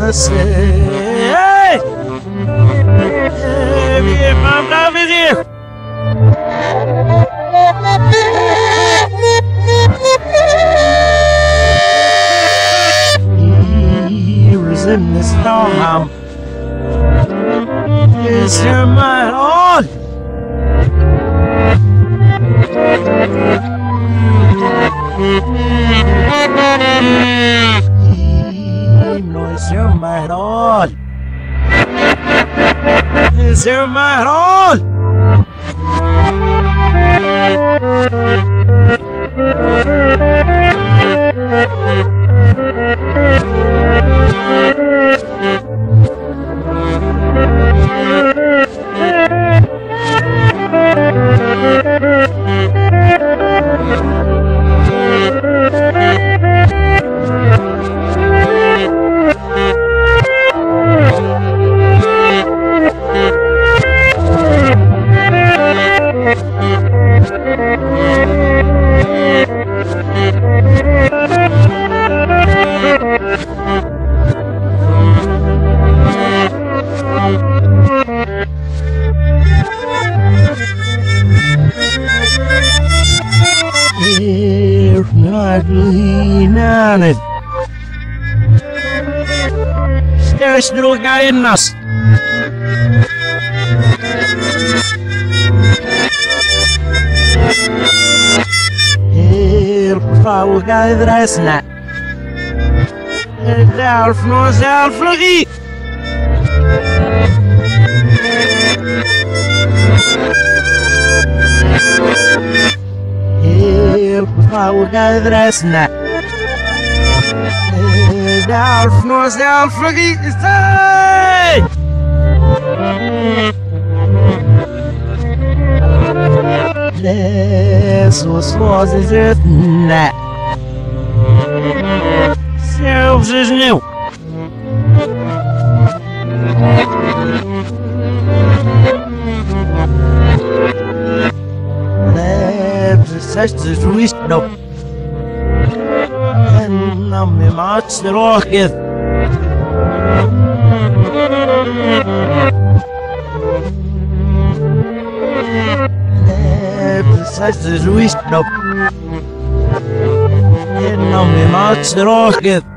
say, hey! Hey, I'm down with you! Here is in the storm. Is your mind on? Is your mind on? Is your mind on? Nada. Estás drogado em nós. Pau gadresna. Zelf no zelf logie. Pau gadresna. Zelf no zelf logie. Stay! Jesus was it not. Zelfs is nieuw. Zegt is ruist op. En nam je maat erop. Zegt is ruist op. En nam je maat erop.